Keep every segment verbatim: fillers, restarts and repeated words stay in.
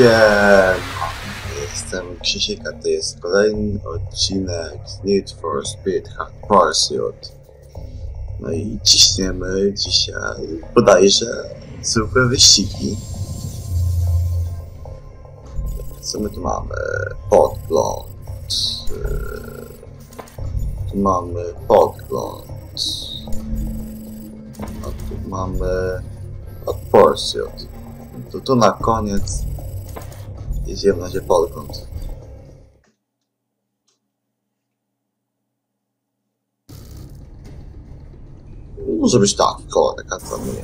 Siema, jestem Krzysiek, a to jest kolejny odcinek z Need for Speed Hot Pursuit. No i ciśniemy dzisiaj bodajże zwykłe wyścigi. Co my tu mamy? Podgląd. Tu mamy podgląd. A tu mamy Hot Pursuit. To tu na koniec jedziemy na razie podgląd. Może być tak, koło taka planuje.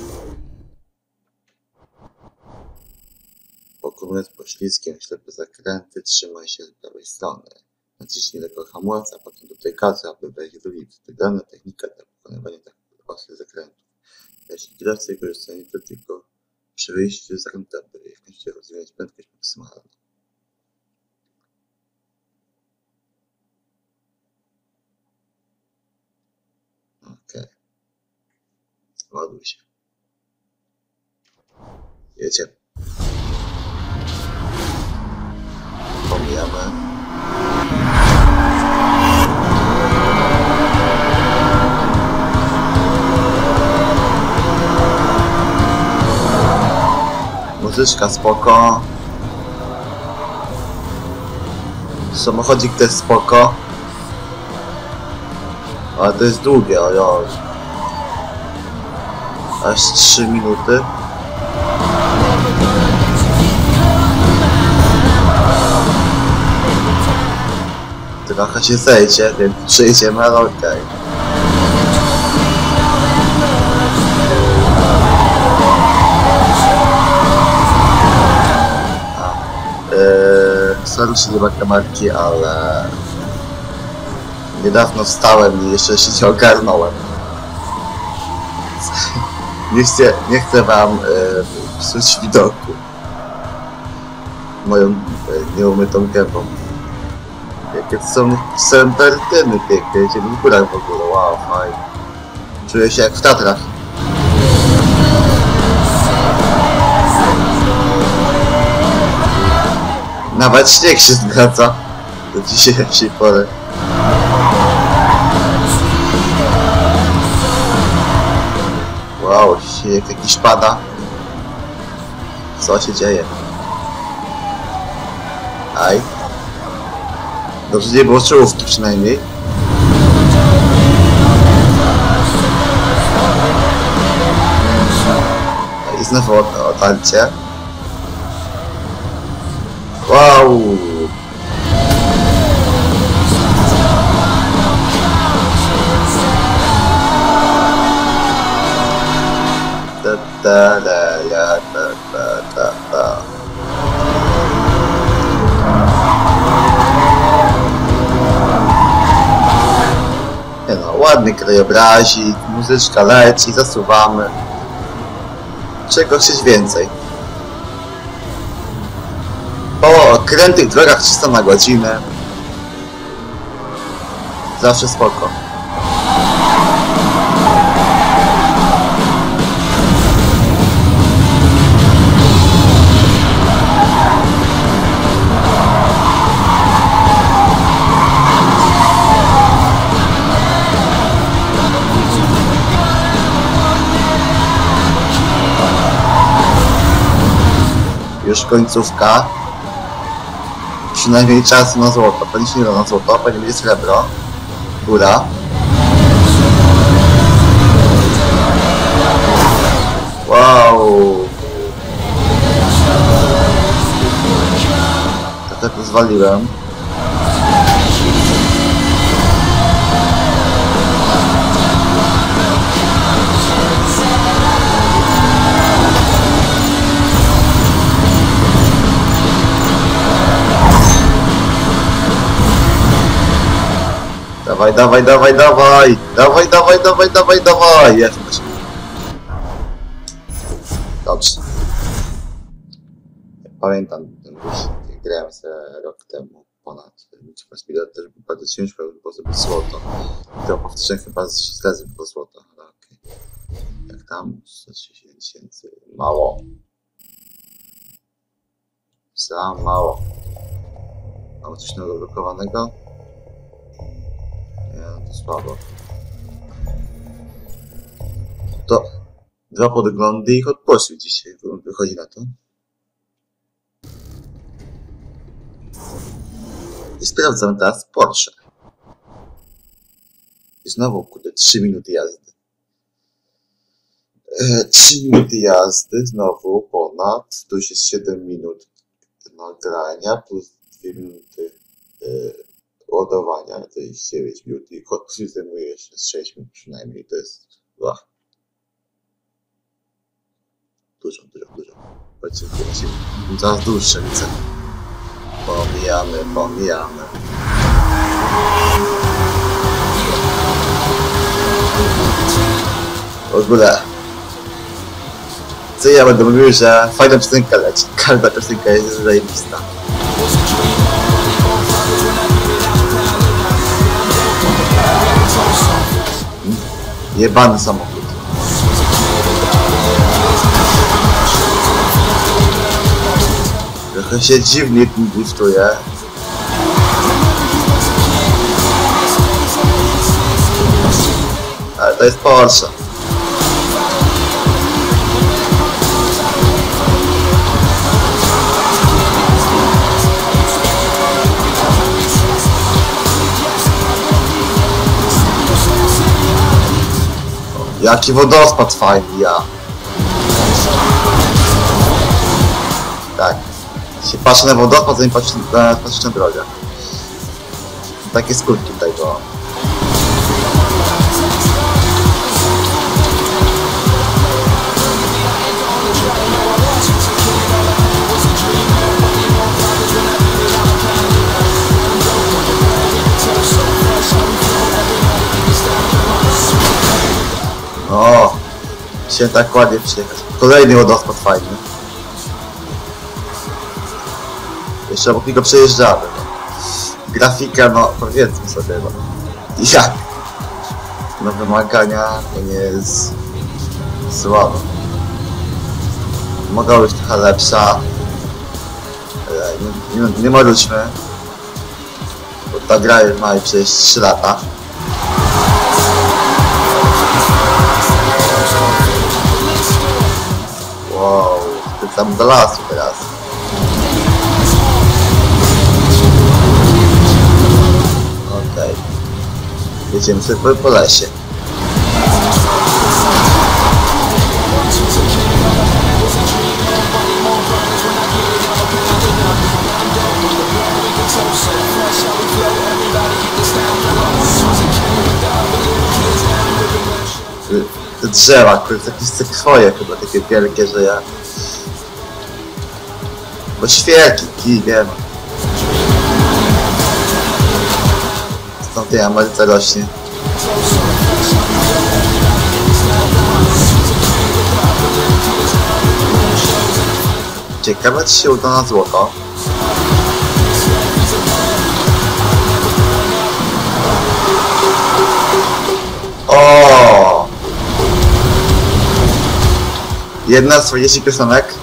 Pokonując poślizgiem ślepe zakręty, trzymaj się z prawej strony. Naciśnij lekko hamulec, a potem do tej kasy, aby wejść do liftu. Wygrana technika dla pokonywania tak ostrych zakrętów. Jeśli kierowcy korzystają to tylko przy wyjściu z zakrętu, aby w końcu rozwijać prędkość maksymalną. Okej. Ładuj się. Jedziemy. Pomijamy. Muzyczka spoko. Samochodzik też spoko. Ale to jest długie, ojoj. Aż trzy minuty. Trochę się zejdzie, więc przejdziemy, ale okej. Okay. Sorry, że nie ma kamerki, ale niedawno wstałem i jeszcze się nie ogarnąłem. Nie chcę, nie chcę wam e, psuć widoku moją e, nieumytą gębą. Jakie to są serpentyny piękne, jedziemy w górach w ogóle, wow, fajnie. Czuję się jak w Tatrach. Nawet śnieg się zgadza do dzisiejszej pory. Wow, śnieg jakiś pada. Co się dzieje? Aj. Dobrze nie było czołówki przynajmniej. I znowu otarcie. Wow! Da, da, da, da, da, da, da. Nie no, ładny krajobrazik, muzyczka leci, zasuwamy. Czego chcieć więcej? Po krętych drogach trzysta na godzinę. Zawsze spoko. Już końcówka. Przynajmniej czas na złoto. Pewnie się nie da na złoto, pewnie będzie srebro. Góra. Wow. Trochę pozwoliłem. Dawaj, dawaj, dawaj, dawaj! Dawaj, dawaj, dawaj, dawaj, dawaj! Jest. Dobrze. Pamiętam ten wyścig, grałem sobie rok temu ponad. Need for Speed też był bardzo ciężko, żeby było zrobić złoto. To powtórzę chyba z sześć razy było złoto, ale okej. Okay. Jak tam? sto trzydzieści tysięcy. Mało. Za mało. Mamy coś nowego blokowanego? Nie, no to słabo. To dwa podglądy i Hot Pursuit dzisiaj wychodzi na to. I sprawdzam teraz Porsche. I znowu, kurde, trzy minuty jazdy. E, trzy minuty jazdy, znowu ponad. Tu już jest siedem minut nagrania, plus dwie minuty e, ładowania. To jest dziewięć minut i Hot Pursuit zajmuje jeszcze sześć minut przynajmniej. To jest... Ach. Dużo, dużo, dużo. Chodźcie, musimy coraz dłuższe widzę. Pomijamy, pomijamy. W ogóle. Co ja będę mówił, że fajna piosenka leci. Każda piosenka jest zajebista. Jebany samochód. Trochę się dziwnie tym gustuję. Ale to jest Porsche. Jaki wodospad fajny, ja. Tak. Się patrzę na wodospad, zanim patrzę na, patrzę na drogę. Takie skutki tutaj to. O, się tak ładnie przyjechać. Kolejny wodospad fajny. Jeszcze obok niego przejeżdżamy. No. Grafika, no powiedzmy sobie, no. Jak? No wymagania to nie jest słabo. Mogła być trochę lepsza. Ale nie, nie, nie marudźmy. Bo ta gra już ma przecież trzy lata. Wow, ty tam do lasu teraz. Okej. Okay. Jedziemy sobie po, po lesie. Te drzewa, kurde, jakieś sekwoje chyba takie wielkie, że ja... Bo świerki, kij, wiem. Stąd tej Ameryce rośnie. Ciekawe, czy się uda na złoto. O! Jedna z czterdziestu piosenek.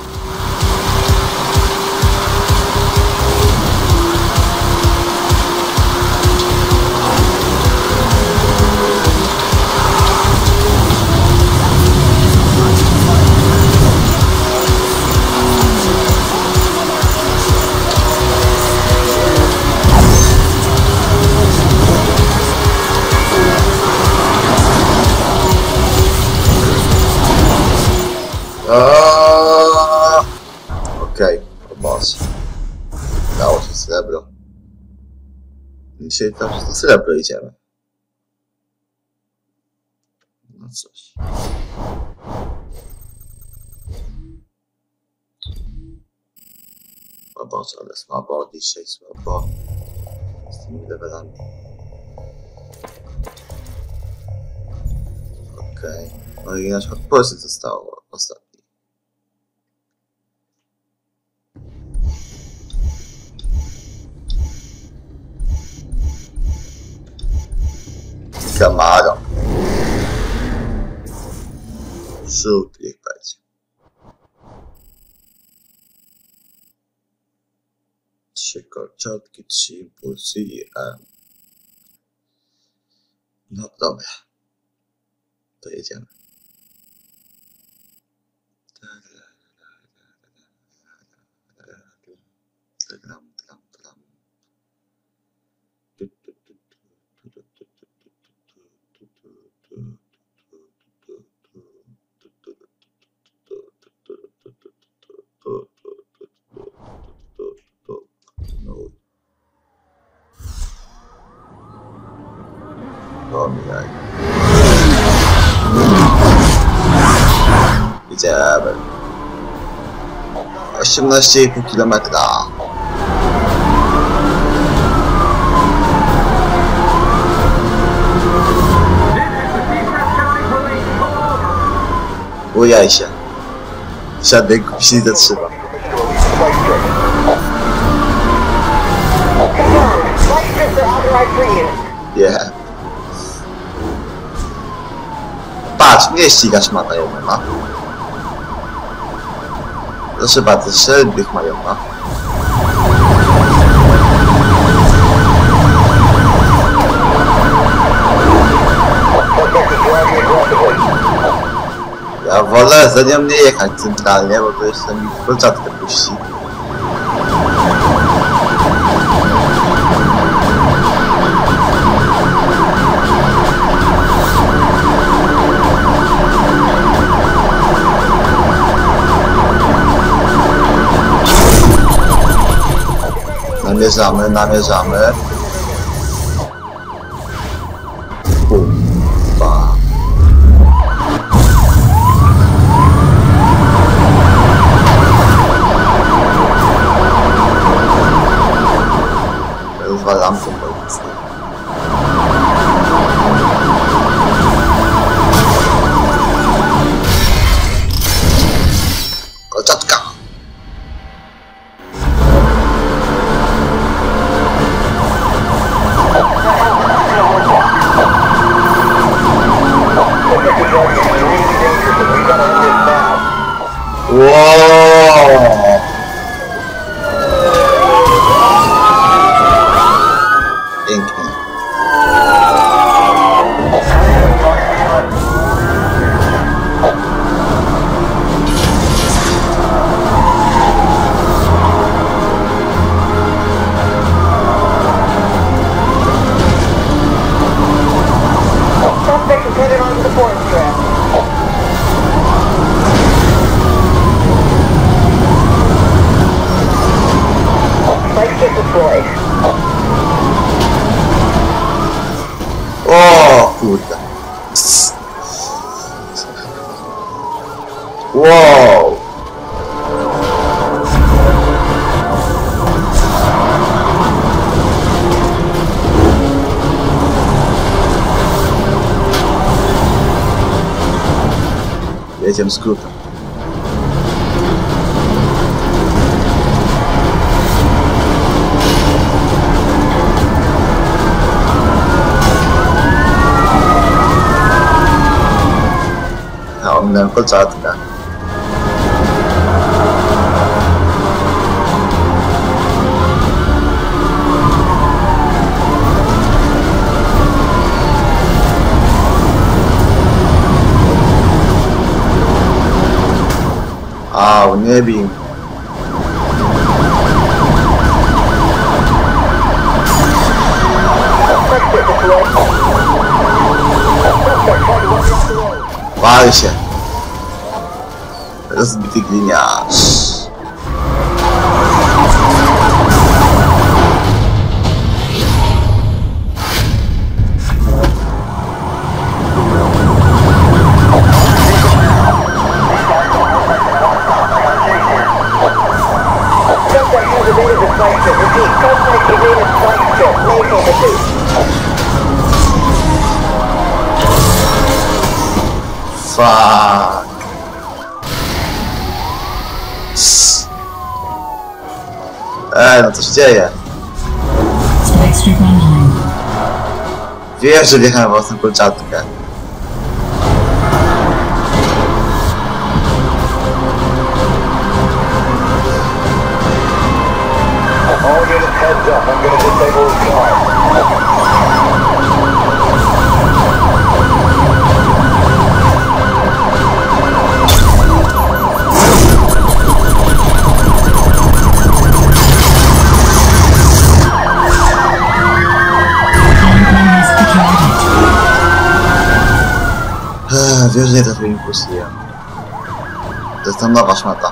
Okej, o boss. Dało się srebro. Dzisiaj tam na srebro idziemy. No coś. O boss, ale słabo dzisiaj, słabo. Z tymi levelami. Okej. No i nasz Hot Pursuit zostało ostatni. Camaro. Żółty niech będzie. Trzy kolczatki, trzy impulsy i M. No dobra. To jedziemy. Gram, gram, gram. Omijaj. Idziemy. osiemnaście i pół kilometra. Ujaj się. Żadnej się nie zatrzyma. Yeah. Patrz, mnie ścigasz ma tajemna. Proszę bardzo, średnich mają ma. Ja wolę za nią nie jechać centralnie, bo to jeszcze mi kolczatkę puści. Namierzamy, namierzamy. Kurwa. Rozwalam to policję. Kolczatka. Wow! Pięknie. Suspect is headed onto the forest trail. Spike kit deployed. O kurde. Psst. Wow. Jedziemy skrótem. A ominąłem kolczatkę. Au, nie bij. Wal się. Rozbity gliniarz. Fuck. Ej, no co się dzieje? Wiem, że wjechałem w własną kolczatkę. All units wiesz, że nie trafię impulsuje. To jest ta nowa szmata.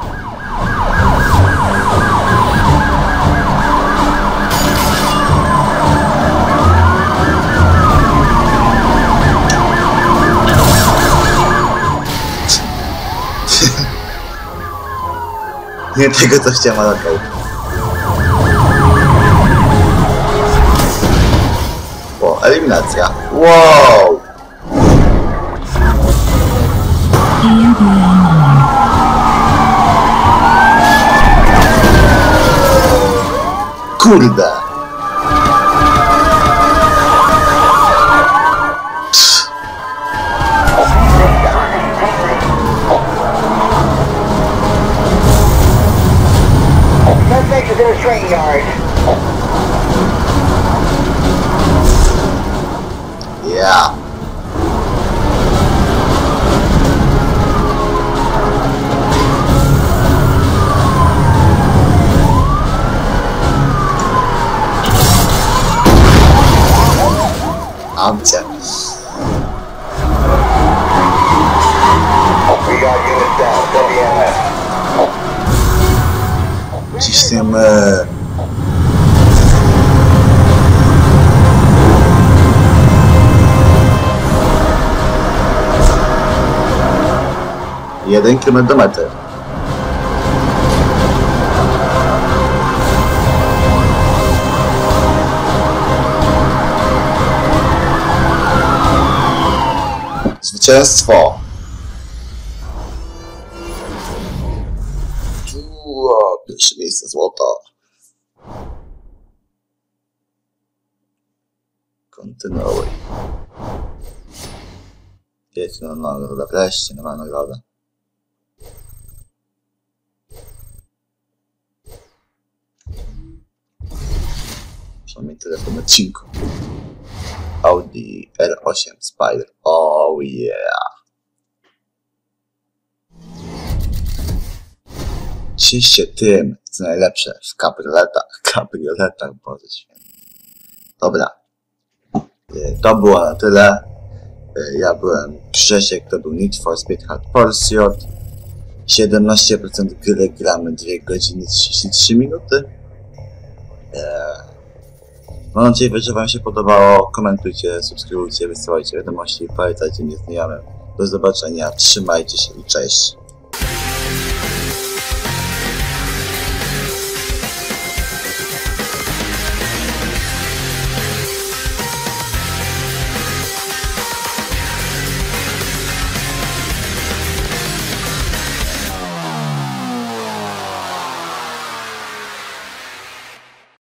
Nie tego, co chciałem, ale okej. O, eliminacja. Wow! Kurde! Suspect is in a train yard. Yeah. Amcia. We got units down. W M S. Ciśniemy. Jeden kilometr do mety. Zwycięstwo. Uuu, pierwsze miejsce złota. Kontynuuj. Jedź na nagrodę, wreszcie nowa nagroda. Przynajmniej tyle w tym odcinku. Audi R osiem Spider. Oh yeah. Ciesz się tym, co najlepsze w kabrioletach. Kabrioletach, Boże Święty. Dobra. To było na tyle. Ja byłem Grzesiek, to był Need for Speed Hard Pursuit. siedemnaście procent gry gramy dwie godziny trzydzieści trzy minuty. Mam nadzieję, że wam się podobało. Komentujcie, subskrybujcie, wysyłajcie wiadomości, polecajcie mnie znajomym. Do zobaczenia, trzymajcie się i cześć.